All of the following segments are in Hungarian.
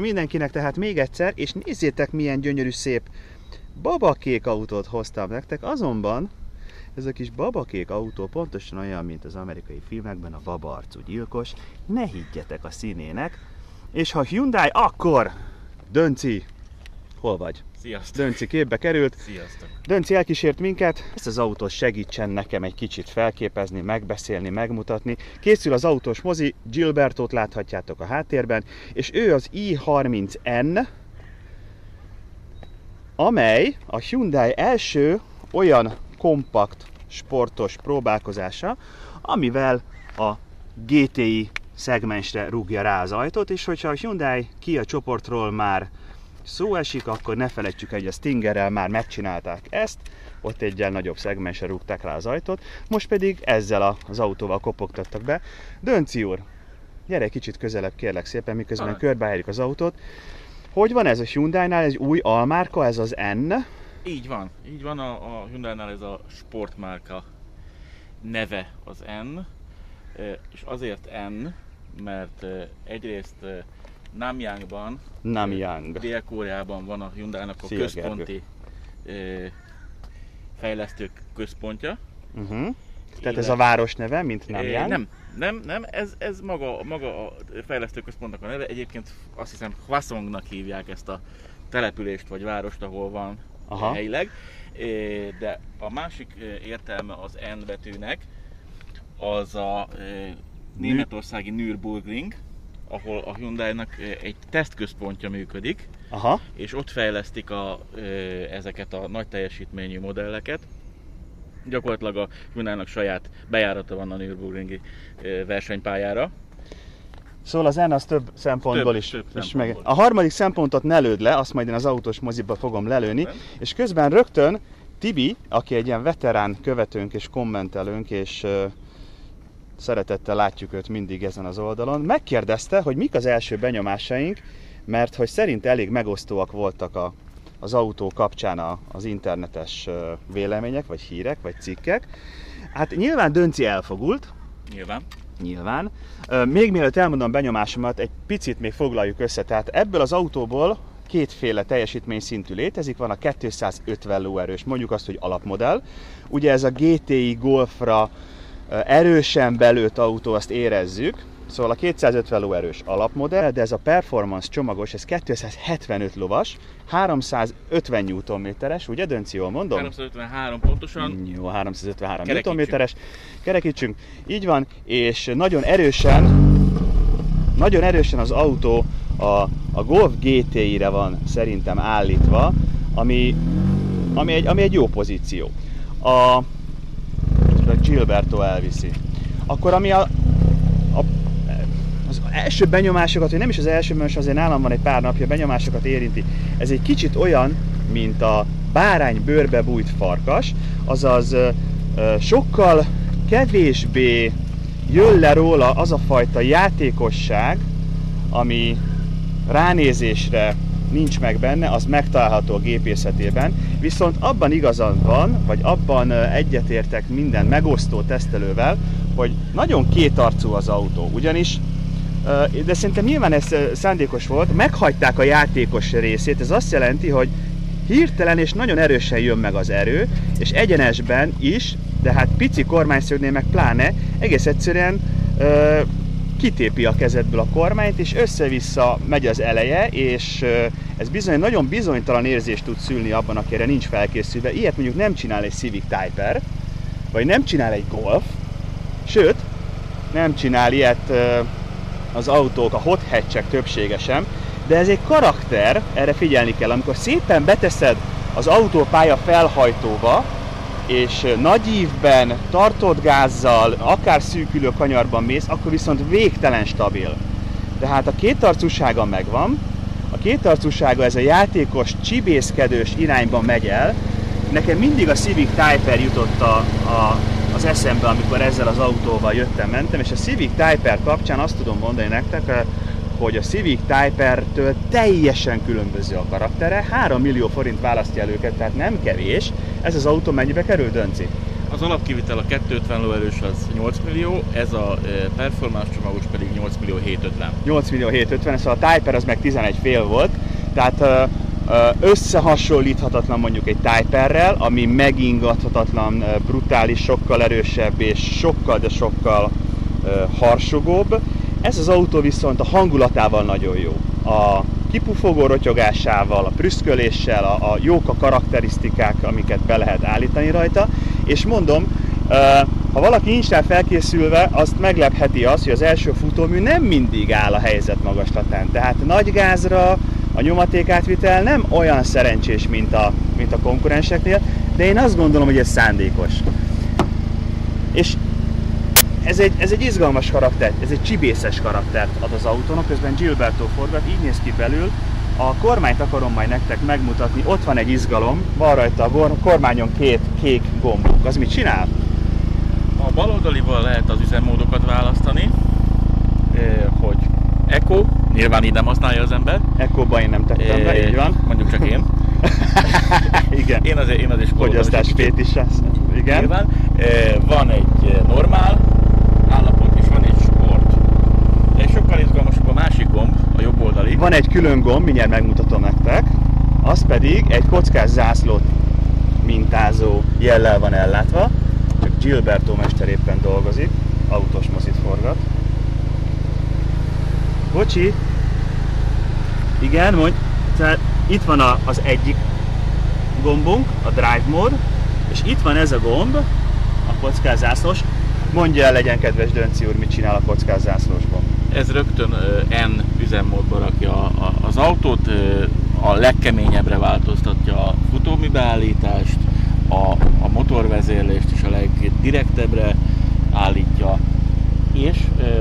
mindenkinek tehát még egyszer, és nézzétek milyen gyönyörű szép babakék autót hoztam nektek, azonban ez a kis babakék autó pontosan olyan, mint az amerikai filmekben a babaarcú gyilkos, ne higgyetek a színének, és ha Hyundai, akkor Dönci, hol vagy? Sziasztok! Dönci képbe került. Sziasztok! Dönci elkísért minket, ezt az autót segítsen nekem egy kicsit felképezni, megbeszélni, megmutatni. Készül az autós mozi, Gilbertot láthatjátok a háttérben, és ő az i30N, amely a Hyundai első olyan kompakt, sportos próbálkozása, amivel a GTI szegmensre rúgja rá az ajtót, és hogyha a Hyundai Kia csoportról már szó esik, akkor ne felejtsük, hogy a Stingerrel már megcsinálták ezt, ott egyel nagyobb szegmensre rúgták rá az ajtót, most pedig ezzel az autóval kopogtattak be. Dönci úr, gyere egy kicsit közelebb kérlek szépen, miközben körbejárjuk az autót. Hogy van ez a Hyundai-nál, egy új almárka, ez az N? Így van, a Hyundai-nál ez a sportmárka neve az N, és azért N, mert egyrészt Namyangban, Dél-Koreában van a Hyundai-nak a központi fejlesztő központja. Tehát ez a város neve, mint Namyang? Nem, ez maga a fejlesztő központnak a neve. Egyébként azt hiszem Hwasongnak hívják ezt a települést vagy várost, ahol van helyileg. De a másik értelme az N betűnek az a németországi Nürburgring, ahol a Hyundai-nak egy tesztközpontja működik, és ott fejlesztik ezeket a nagy teljesítményű modelleket. Gyakorlatilag a Hyundai-nak saját bejárata van a Nürburgringi versenypályára. Szóval az N az több szempontból is. A harmadik szempontot ne lőd le, azt majd én az autós moziba fogom lelőni, és közben rögtön Tibi, aki egy ilyen veterán követőnk és kommentelőnk, és szeretettel látjuk őt mindig ezen az oldalon, megkérdezte, hogy mik az első benyomásaink, mert hogy szerint elég megosztóak voltak az autó kapcsán az internetes vélemények, vagy hírek, vagy cikkek. Hát nyilván Dönci elfogult. Nyilván. Még mielőtt elmondom benyomásomat, egy picit még foglaljuk össze. Tehát ebből az autóból kétféle teljesítményszintű létezik, van a 250 lóerős, mondjuk azt, hogy alapmodell. Ugye ez a GTI Golfra erősen belőtt autó, azt érezzük. Szóval a 250 lóerős alapmodell, de ez a performance csomagos, ez 275 lovas, 350 Nm-es, ugye Dönci, jól mondom? 353 pontosan. Jó, 353 Nm-es. Kerekítsünk. Így van, és nagyon erősen az autó a Golf GTI-re van szerintem állítva, ami egy jó pozíció. A Gilberto elviszi. Akkor ami az első benyomásokat, vagy nem is az első benyomás, azért nálam van egy pár napja, benyomásokat érinti. Ez egy kicsit olyan, mint a bárány bőrbe bújt farkas, azaz sokkal kevésbé jön le róla az a fajta játékosság, ami ránézésre nincs meg benne, az megtalálható a gépészetében, viszont abban igazad van, vagy abban egyetértek minden megosztó tesztelővel, hogy nagyon kétarcú az autó, ugyanis, de szerintem nyilván ez szándékos volt, meghagyták a játékos részét, ez azt jelenti, hogy hirtelen és nagyon erősen jön meg az erő, és egyenesben is, de hát pici kormányszögnél meg pláne, egész egyszerűen kitépi a kezedből a kormányt, és össze-vissza megy az eleje, és ez bizony nagyon bizonytalan érzést tud szülni abban, aki erre nincs felkészülve. Ilyet mondjuk nem csinál egy Civic Type-R, vagy nem csinál egy Golf, sőt, nem csinál ilyet az autók, a hot hatch-ek többsége sem, de ez egy karakter, erre figyelni kell, amikor szépen beteszed az autópálya felhajtóba, és nagy ívben, tartott gázzal, akár szűkülő kanyarban mész, akkor viszont végtelen stabil. Tehát a kétarcúsága megvan, a kétarcúsága ez a játékos, csibészkedős irányban megy el. Nekem mindig a Civic Type-R jutott az eszembe, amikor ezzel az autóval mentem, és a Civic Type-R kapcsán azt tudom mondani nektek, hogy a Civic Type-R-től teljesen különböző a karaktere, 3 millió forint választja el őket, tehát nem kevés. Ez az autó mennyibe kerül, Dönci? Az alapkivitel a 250 lóerős az 8 millió, ez a performance csomagos pedig 8 millió 750. 8 millió 750, szóval a Typer az meg 11,5 volt, tehát összehasonlíthatatlan mondjuk egy Typerrel, ami megingathatatlan, brutális, sokkal erősebb és sokkal, de sokkal harsogóbb. Ez az autó viszont a hangulatával nagyon jó. A kipufogó rotyogásával, a prüszköléssel, a jók a karakterisztikák, amiket be lehet állítani rajta, és mondom, ha valaki nincs rá felkészülve, azt meglepheti az, hogy az első futómű nem mindig áll a helyzet magaslatán. Tehát nagy gázra a nyomatékátvitel nem olyan szerencsés, mint a konkurenseknél, de én azt gondolom, hogy ez szándékos. És ez egy izgalmas karakter, ez egy csibészes karaktert ad az autónak, közben Gilberto forgat, így néz ki belül. A kormányt akarom majd nektek megmutatni, ott van egy izgalom, van rajta a kormányon két kék gombok. Az mit csinál? A bal oldalival lehet az üzemmódokat választani, hogy Eco, nyilván így nem használja az ember. Eco-ba én nem tettem be, így van. Mondjuk csak én. Igen. Én azért fogyasztás fétis. Igen. Nyilván. Van egy normál állapot és van egy sport. És sokkal izgalmasabb a másik gomb, a jobb oldali. Van egy külön gomb, mindjárt megmutatom nektek. Az pedig egy kockás zászlót mintázó jellel van ellátva. Csak Gilberto mester éppen dolgozik, autós mozit forgat. Bocsi! Igen, mondj. Tehát itt van az egyik gombunk, a Drive Mode, és itt van ez a gomb, a kockás zászlós. Mondja el, legyen kedves Dönci úr, mit csinál a kockás zászlósban. Ez rögtön N üzemmódba rakja az autót, a legkeményebbre változtatja a futóműbeállítást, a motorvezérlést is a legdirektebbre állítja, és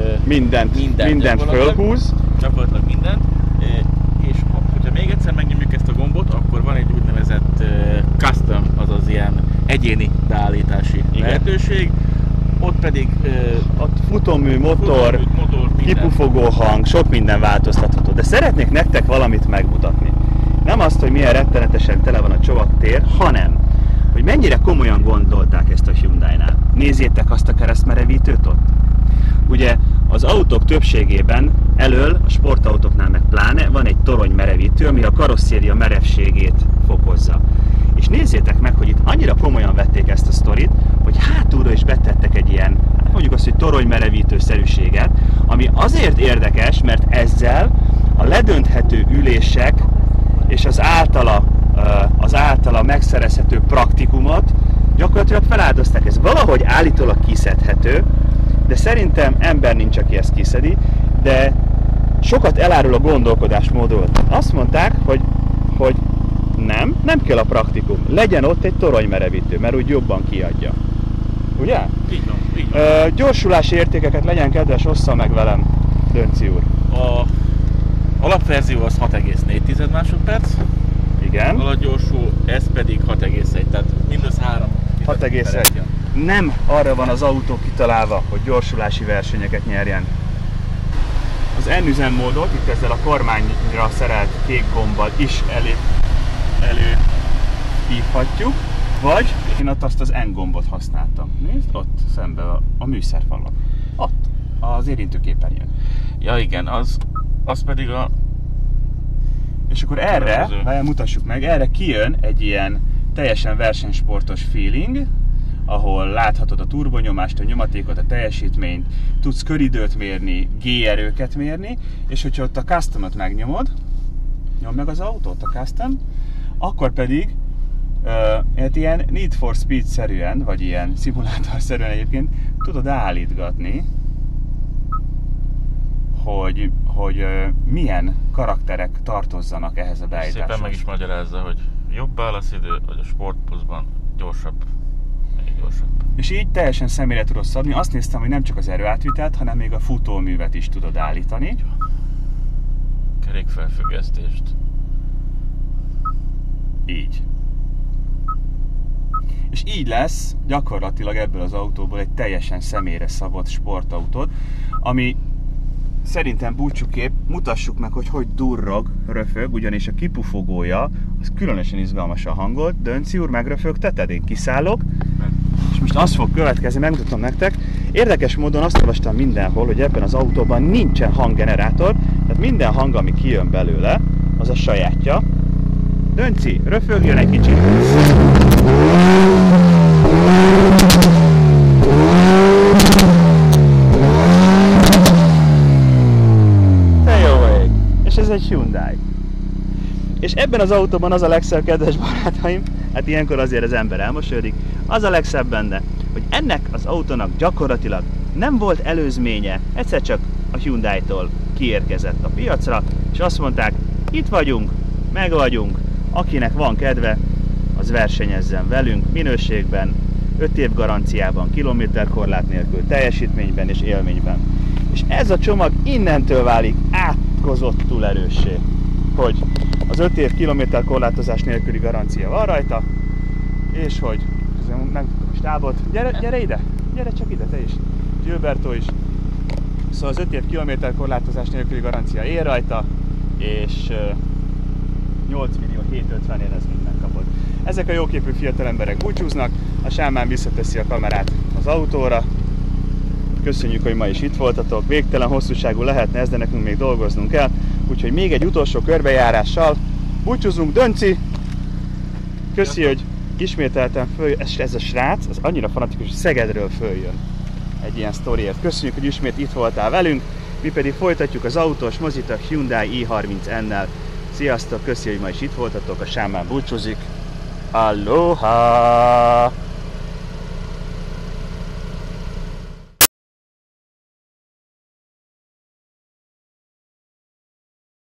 mindent fölhúz. Gyakorlatilag mindent. És hogyha még egyszer megnyomjuk ezt a gombot, akkor van egy úgynevezett custom, azaz ilyen egyéni beállítási lehetőség. Ott pedig ott futómű, motor, kipufogó hang, sok minden változtatható. De szeretnék nektek valamit megmutatni. Nem azt, hogy milyen rettenetesen tele van a csomagtér, hanem, hogy mennyire komolyan gondolták ezt a Hyundai-nál. Nézzétek azt a keresztmerevítőt ott. Ugye az autók többségében elől, a sportautóknál meg pláne van egy toronymerevítő, ami a karosszéria merevségét fokozza. És nézzétek meg, hogy itt annyira komolyan vették ezt a sztorit, hogy hátulra is betettek egy ilyen, mondjuk azt, hogy toronymerevítő-szerűséget, ami azért érdekes, mert ezzel a ledönthető ülések és az általa megszerezhető praktikumot gyakorlatilag feláldozták. Ez valahogy állítólag kiszedhető, de szerintem ember nincs, aki ezt kiszedi, de sokat elárul a gondolkodásmódról. Azt mondták, hogy nem kell a praktikum, legyen ott egy toronymerevítő, mert úgy jobban kiadja. Ugye? Így van. Gyorsulási értékeket legyen kedves, ossza meg velem, Dönci úr. A alapverzió az 6,4 másodperc. Igen. A gyorsú, ez pedig 6,1, tehát mindössze 3. 6,1. Nem arra van az autó kitalálva, hogy gyorsulási versenyeket nyerjen. Az N üzemmódot itt ezzel a kormányra szerelt kék gombbal is előhívhatjuk, vagy én ott azt az N gombot használtam. Nézd, ott szembe a műszerfalak. Ott, az érintőképernyőn. Ja igen, az pedig a... És akkor erre, mutassuk meg, erre kijön egy ilyen teljesen versenysportos feeling, ahol láthatod a turbonyomást, a nyomatékot, a teljesítményt, tudsz köridőt mérni, G-erőket mérni, és hogyha ott a custom-ot megnyomod, nyomd meg az autót, a custom, akkor pedig ilyen Need for Speed-szerűen, vagy ilyen szimulátor-szerűen egyébként tudod állítgatni, hogy milyen karakterek tartozzanak ehhez a beállításhoz. Szépen meg is magyarázza, hogy jobb válaszidő, vagy a Sport Plus-ban gyorsabb, még gyorsabb. És így teljesen személyre tudod szabni. Azt néztem, hogy nem csak az erőátvitelt, hanem még a futóművet is tudod állítani. Kerékfelfüggesztést. Így. És így lesz gyakorlatilag ebből az autóból egy teljesen személyre szabott sportautód, ami szerintem búcsúképp mutassuk meg, hogy durrog, röfög, ugyanis a kipufogója az különösen izgalmasan hangolt. Dönci úr, megröfögteted? Én kiszállok. És most az fog következni, megmutatom nektek. Érdekes módon azt olvastam mindenhol, hogy ebben az autóban nincsen hanggenerátor, tehát minden hang, ami kijön belőle, az a sajátja. Dönci, röfögjön egy kicsit! Te jó ég! És ez egy Hyundai. És ebben az autóban az a legszebb, kedves barátaim, hát ilyenkor azért az ember elmosolyodik, az a legszebb benne, hogy ennek az autónak gyakorlatilag nem volt előzménye, egyszer csak a Hyundai-tól kiérkezett a piacra, és azt mondták, itt vagyunk, meg vagyunk, akinek van kedve, az versenyezzen velünk minőségben, 5 év garanciában, kilométerkorlát nélkül, teljesítményben és élményben. És ez a csomag innentől válik átkozottul erőssé, hogy az 5 év kilométerkorlátozás nélküli garancia van rajta, és hogy megtudom a stábot, gyere ide, gyere csak ide, te is, Gilberto is. Szóval az 5 év kilométerkorlátozás nélküli garancia él rajta, és 8 millió 750-ért ez mind megkapod. Ezek a jóképű fiatal emberek búcsúznak, a Sámán visszateszi a kamerát az autóra. Köszönjük, hogy ma is itt voltatok, végtelen hosszúságú lehetne ez, de nekünk még dolgoznunk kell, úgyhogy még egy utolsó körbejárással búcsúzunk. Dönci! Köszi, hogy ismételten följön, ez a srác, az annyira fanatikus, hogy Szegedről följön egy ilyen sztoriért. Köszönjük, hogy ismét itt voltál velünk, mi pedig folytatjuk az autós mozit a Hyundai i30N-nel. Sziasztok, köszi, hogy ma is itt voltatok, a Sámán búcsúzik. Aloha!